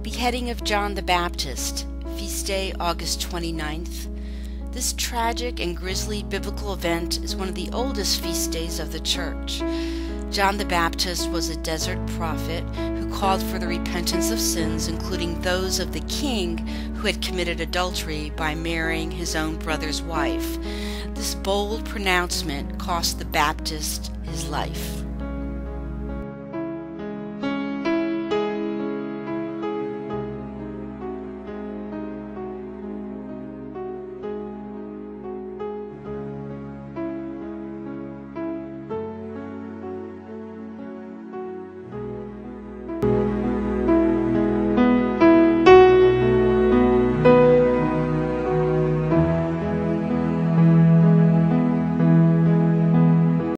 Beheading of John the Baptist, feast day August 29th. This tragic and grisly biblical event is one of the oldest feast days of the Church. John the Baptist was a desert prophet who called for the repentance of sins, including those of the king who had committed adultery by marrying his own brother's wife. This bold pronouncement cost the Baptist his life.